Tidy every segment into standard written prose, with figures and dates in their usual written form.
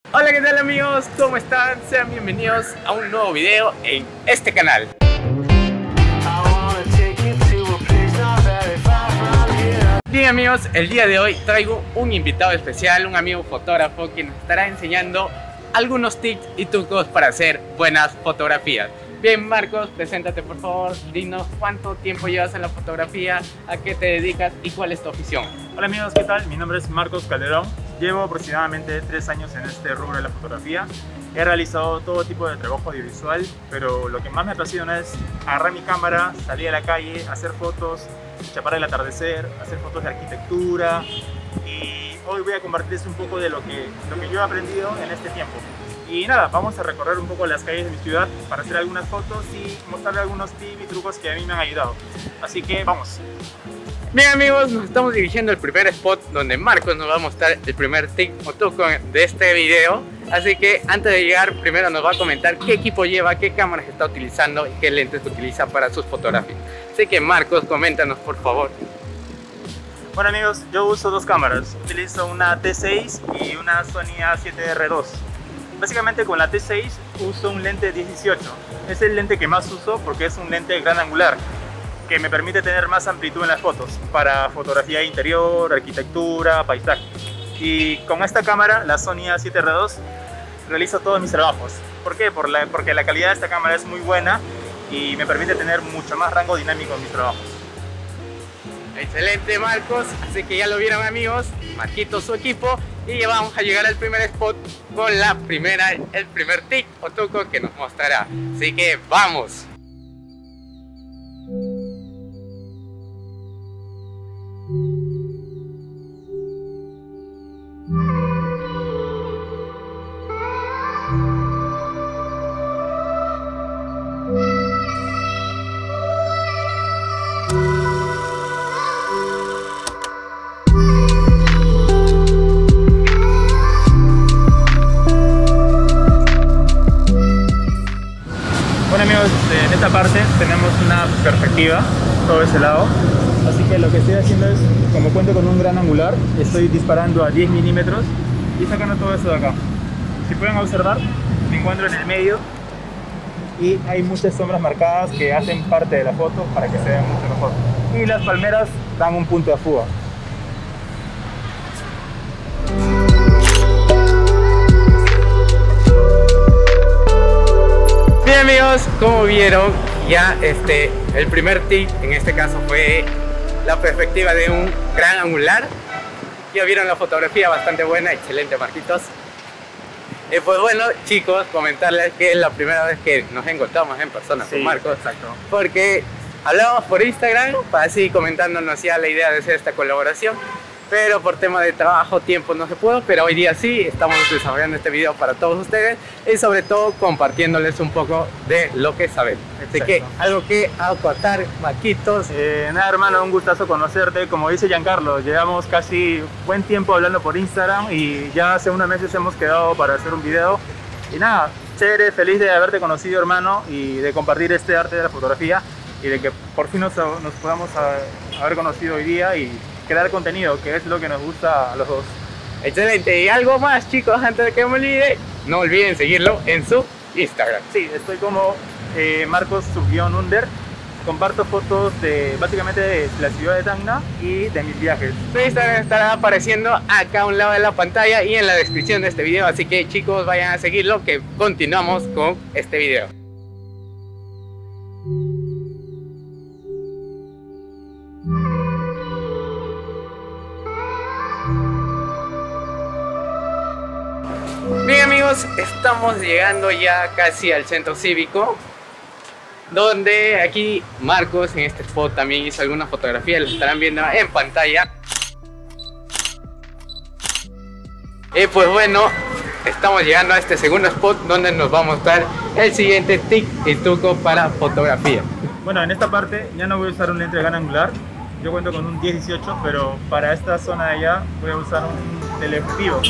Hola, ¿qué tal amigos? ¿Cómo están? Sean bienvenidos a un nuevo video en este canal. Bien amigos, el día de hoy traigo un invitado especial, un amigo fotógrafo que nos estará enseñando algunos tips y trucos para hacer buenas fotografías. Bien Marcos, preséntate por favor, dinos cuánto tiempo llevas en la fotografía, a qué te dedicas y cuál es tu afición. Hola amigos, ¿qué tal? Mi nombre es Marcos Calderón. Llevo aproximadamente 3 años en este rubro de la fotografía. He realizado todo tipo de trabajo audiovisual, pero lo que más me apasiona es agarrar mi cámara, salir a la calle, hacer fotos, chapar el atardecer, hacer fotos de arquitectura. Y hoy voy a compartirles un poco de lo que yo he aprendido en este tiempo. Y nada, vamos a recorrer un poco las calles de mi ciudad para hacer algunas fotos y mostrarles algunos tips y trucos que a mí me han ayudado. Así que vamos. Bien amigos, nos estamos dirigiendo al primer spot donde Marcos nos va a mostrar el primer tip o truco de este video. Así que antes de llegar, primero nos va a comentar qué equipo lleva, qué cámaras está utilizando y qué lentes utiliza para sus fotografías. Así que Marcos, coméntanos por favor. Bueno amigos, yo uso dos cámaras. Utilizo una T6 y una Sony A7R2. Básicamente con la T6 uso un lente 10-18. Es el lente que más uso porque es un lente gran angular que me permite tener más amplitud en las fotos para fotografía interior, arquitectura, paisaje. Y con esta cámara, la Sony A7R2, realizo todos mis trabajos. ¿Por qué? Porque la calidad de esta cámara es muy buena y me permite tener mucho más rango dinámico en mis trabajos. Excelente Marcos, así que ya lo vieron amigos, Marquito su equipo y ya vamos a llegar al primer spot con el primer tip o truco que nos mostrará. Así que vamos. Bueno amigos, en esta parte tenemos una perspectiva, todo ese lado. Así que lo que estoy haciendo es, como cuento con un gran angular, estoy disparando a 10 milímetros y sacando todo eso de acá. Si pueden observar, me encuentro en el medio y hay muchas sombras marcadas que hacen parte de la foto para que se vea mucho mejor. Y las palmeras dan un punto de fuga. Bien amigos, como vieron, ya el primer tip en este caso fue la perspectiva de un gran angular. Ya vieron la fotografía bastante buena, excelente Marquitos. Pues bueno chicos, comentarles que es la primera vez que nos encontramos en persona con Marcos. Exacto. Porque hablamos por Instagram, así comentándonos ya la idea de hacer esta colaboración. Pero por tema de trabajo, tiempo no se pudo, pero hoy día sí, estamos desarrollando este video para todos ustedes y sobre todo compartiéndoles un poco de lo que sabemos. Así que algo que acotar, Marquitos. Nada hermano, un gustazo conocerte. Como dice Giancarlo, llevamos casi buen tiempo hablando por Instagram y ya hace unos meses hemos quedado para hacer un video. Y nada, chévere, feliz de haberte conocido hermano y de compartir este arte de la fotografía y de que por fin nos podamos haber conocido hoy día y crear contenido, que es lo que nos gusta a los dos. Excelente, y algo más chicos, antes de que me olvide, no olviden seguirlo en su Instagram. Sí, estoy como Marcos_under. Comparto fotos básicamente de la ciudad de Tacna y de mis viajes. Su Instagram estará apareciendo acá a un lado de la pantalla y en la descripción de este video, así que chicos vayan a seguirlo que continuamos con este video. Bien amigos, estamos llegando ya casi al centro cívico, donde aquí Marcos en este spot también hizo algunas fotografías, las estarán viendo en pantalla. Y pues bueno, estamos llegando a este segundo spot donde nos va a mostrar el siguiente tip y truco para fotografía. Bueno, en esta parte ya no voy a usar un lente de gran angular, yo cuento con un 10-18, pero para esta zona de allá voy a usar un teleobjetivo.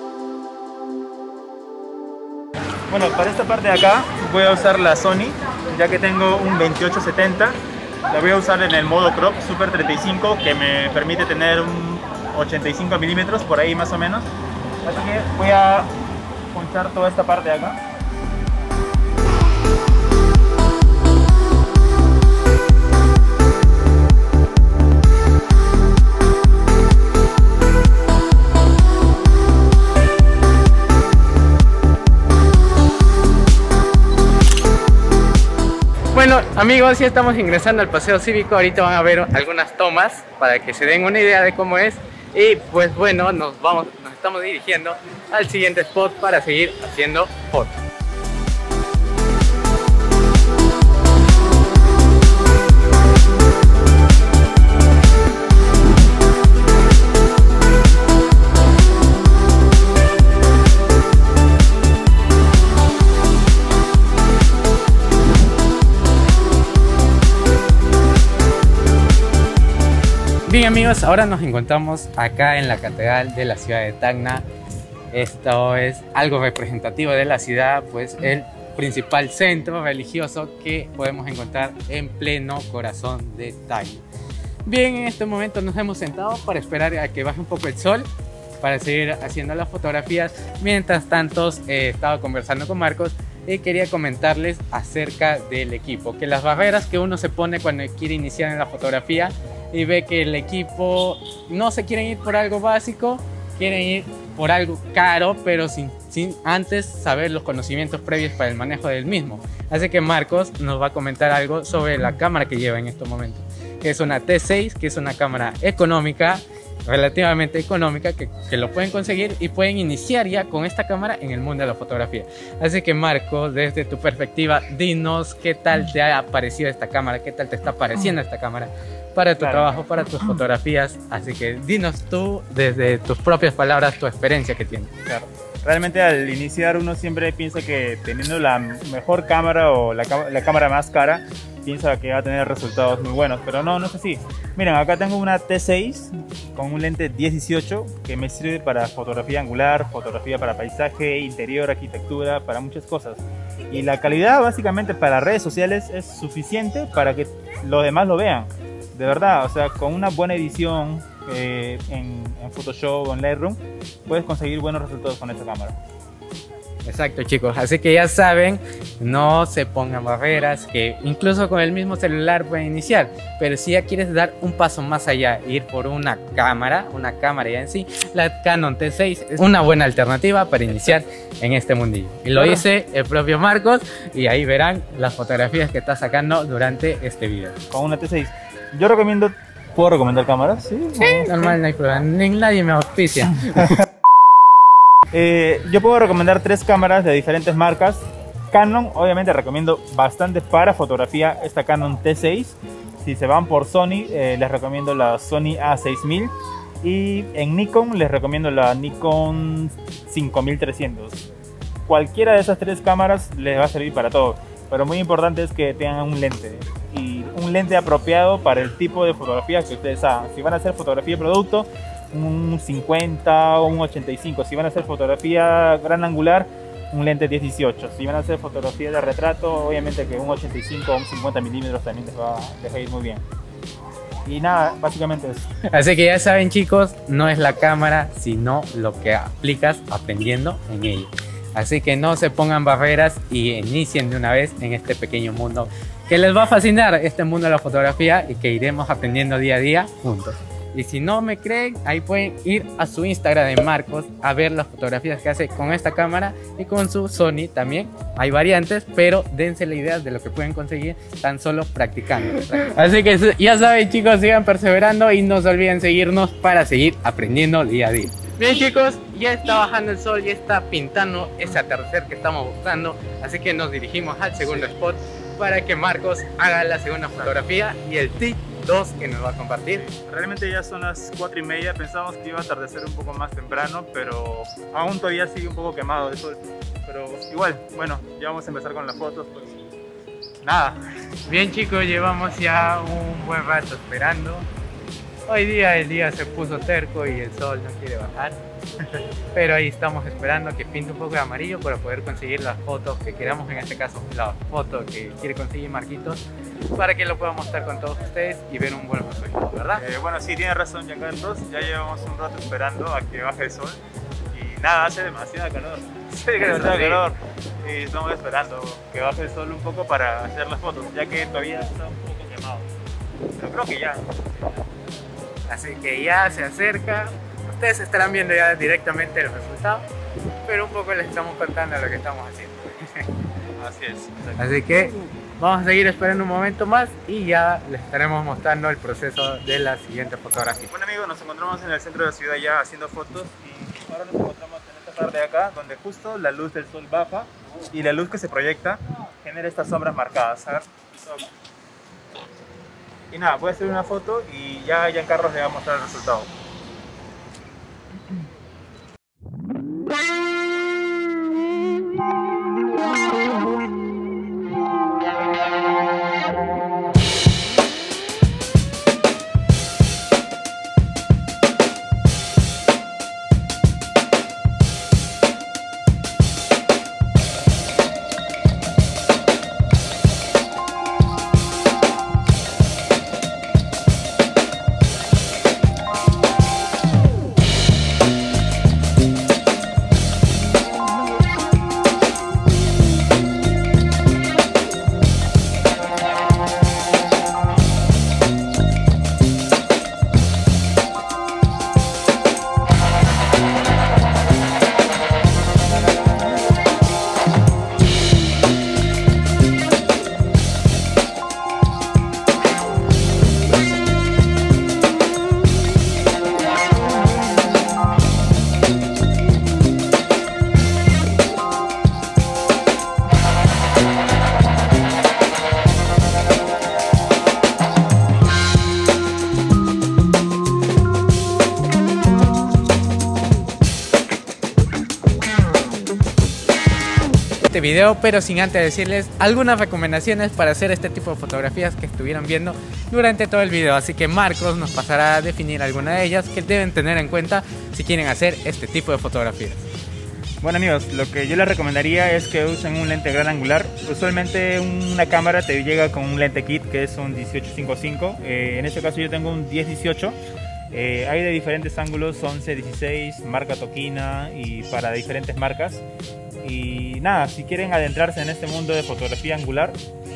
Bueno, para esta parte de acá voy a usar la Sony ya que tengo un 28-70. La voy a usar en el modo crop Super 35, que me permite tener un 85 milímetros por ahí más o menos. Así que voy a ponchar toda esta parte de acá. Bueno amigos, ya estamos ingresando al paseo cívico. Ahorita van a ver algunas tomas para que se den una idea de cómo es. Y pues bueno, nos estamos dirigiendo al siguiente spot para seguir haciendo fotos. Bien amigos, ahora nos encontramos acá en la catedral de la ciudad de Tacna. Esto es algo representativo de la ciudad, pues el principal centro religioso que podemos encontrar en pleno corazón de Tacna. Bien, en este momento nos hemos sentado para esperar a que baje un poco el sol para seguir haciendo las fotografías. Mientras tanto, estaba conversando con Marcos y quería comentarles acerca del equipo, que las barreras que uno se pone cuando quiere iniciar en la fotografía y ve que el equipo no se quieren ir por algo básico, quieren ir por algo caro, pero sin antes saber los conocimientos previos para el manejo del mismo. Así que Marcos nos va a comentar algo sobre la cámara que lleva en estos momentos, que es una T6, que es una cámara económica, relativamente económica, que lo pueden conseguir y pueden iniciar ya con esta cámara en el mundo de la fotografía. Así que Marcos, desde tu perspectiva, dinos qué tal te ha parecido esta cámara, qué tal te está pareciendo esta cámara para tu trabajo, para tus fotografías. Así que dinos tú, desde tus propias palabras, tu experiencia que tienes. Claro. Realmente al iniciar uno siempre piensa que teniendo la mejor cámara o la cámara más cara, piensa que va a tener resultados muy buenos, pero no es así. Miren, acá tengo una T6 con un lente 10-18 que me sirve para fotografía angular, fotografía para paisaje, interior, arquitectura, para muchas cosas. Y la calidad básicamente para redes sociales es suficiente para que los demás lo vean. De verdad, o sea, con una buena edición en Photoshop o en Lightroom puedes conseguir buenos resultados con esta cámara. Exacto chicos, así que ya saben, no se pongan barreras, que incluso con el mismo celular pueden iniciar, pero si ya quieres dar un paso más allá, ir por una cámara ya en sí, la Canon T6 es una buena alternativa para iniciar en este mundillo. Y lo dice el propio Marcos, y ahí verán las fotografías que está sacando durante este video. Con una T6, yo recomiendo, ¿puedo recomendar cámaras? Sí, normal, no hay problema, nadie me auspicia. Yo puedo recomendar 3 cámaras de diferentes marcas. Canon, obviamente recomiendo bastante para fotografía esta Canon T6. Si se van por Sony, les recomiendo la Sony A6000. Y en Nikon les recomiendo la Nikon 5300. Cualquiera de esas 3 cámaras les va a servir para todo. Pero muy importante es que tengan un lente. Y un lente apropiado para el tipo de fotografía que ustedes hagan. Si van a hacer fotografía de producto, un 50 o un 85. Si van a hacer fotografía gran angular, un lente 10-18. Si van a hacer fotografía de retrato, obviamente que un 85 o un 50 milímetros también les va a ir muy bien. Y nada, básicamente eso. Así que ya saben chicos, no es la cámara, sino lo que aplicas aprendiendo en ella. Así que no se pongan barreras y inicien de una vez en este pequeño mundo que les va a fascinar, este mundo de la fotografía, y que iremos aprendiendo día a día juntos. Y si no me creen, ahí pueden ir a su Instagram de Marcos a ver las fotografías que hace con esta cámara y con su Sony también. Hay variantes, pero dense la idea de lo que pueden conseguir tan solo practicando. Así que ya saben chicos, sigan perseverando y no se olviden seguirnos para seguir aprendiendo día a día. Bien chicos, ya está bajando el sol, ya está pintando ese atardecer que estamos buscando. Así que nos dirigimos al segundo spot para que Marcos haga la segunda fotografía y el tip 2 que nos va a compartir. Realmente ya son las 4:30, pensábamos que iba a atardecer un poco más temprano, pero aún todavía sigue un poco quemado el sol. Pero igual, bueno, ya vamos a empezar con las fotos, pues nada. Bien chicos, llevamos ya un buen rato esperando Hoy día el día se puso terco y el sol no quiere bajar. Pero ahí estamos esperando que pinte un poco de amarillo para poder conseguir las fotos que queramos, en este caso la foto que quiere conseguir Marquitos, para que lo pueda mostrar con todos ustedes y ver un buen resultado, ¿verdad? Bueno, sí, tiene razón Giancarlos, ya llevamos un rato esperando a que baje el sol y nada, hace demasiada calor. Sí, demasiada calor. Y estamos esperando que baje el sol un poco para hacer las fotos, ya que todavía está un poco quemado. Pero creo que ya. Así que ya se acerca. Ustedes estarán viendo ya directamente el resultado, pero un poco les estamos contando lo que estamos haciendo. Así es. Así que vamos a seguir esperando un momento más y ya les estaremos mostrando el proceso de la siguiente fotografía. Bueno amigos, nos encontramos en el centro de la ciudad ya haciendo fotos y ahora nos encontramos en esta parte de acá donde justo la luz del sol baja y la luz que se proyecta genera estas sombras marcadas. A ver. Y nada, voy a hacer una foto y ya Giancarlos le va a mostrar el resultado. Video, pero sin antes decirles algunas recomendaciones para hacer este tipo de fotografías que estuvieron viendo durante todo el video. Así que Marcos nos pasará a definir algunas de ellas que deben tener en cuenta si quieren hacer este tipo de fotografías. Bueno amigos, lo que yo les recomendaría es que usen un lente gran angular. Usualmente una cámara te llega con un lente kit que es un 18-55. En este caso yo tengo un 10-18. Hay de diferentes ángulos, 11-16, marca Tokina y para diferentes marcas. Y nada, si quieren adentrarse en este mundo de fotografía angular,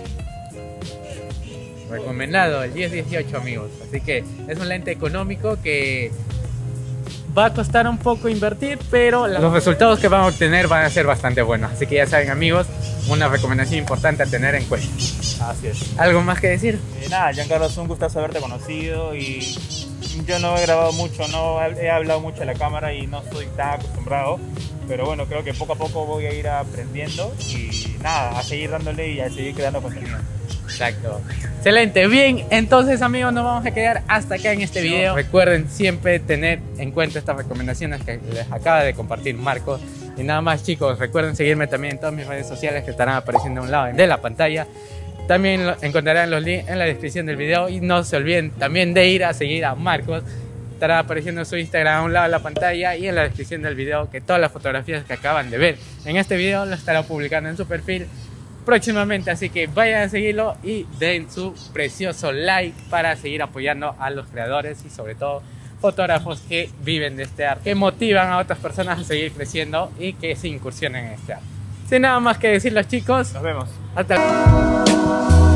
recomendado el 10-18 amigos. Así que es un lente económico que va a costar un poco invertir, pero los resultados que van a obtener van a ser bastante buenos. Así que ya saben amigos, una recomendación importante a tener en cuenta. Así es. ¿Algo más que decir? Nada, Giancarlos, un gustazo haberte conocido y yo no he grabado mucho, no he hablado mucho a la cámara y no estoy tan acostumbrado. Pero bueno, creo que poco a poco voy a ir aprendiendo y nada, a seguir dándole y a seguir creando contenido. Exacto. Excelente. Bien, entonces amigos, nos vamos a quedar hasta acá en este video. Recuerden siempre tener en cuenta estas recomendaciones que les acaba de compartir Marcos. Y nada más chicos, recuerden seguirme también en todas mis redes sociales que estarán apareciendo a un lado de la pantalla. También encontrarán los links en la descripción del video y no se olviden también de ir a seguir a Marcos. Estará apareciendo su Instagram a un lado de la pantalla y en la descripción del video, que todas las fotografías que acaban de ver en este video las estará publicando en su perfil próximamente. Así que vayan a seguirlo y den su precioso like para seguir apoyando a los creadores y sobre todo fotógrafos que viven de este arte, que motivan a otras personas a seguir creciendo y que se incursionen en este arte. Sin nada más que decirles chicos, nos vemos. Hasta luego.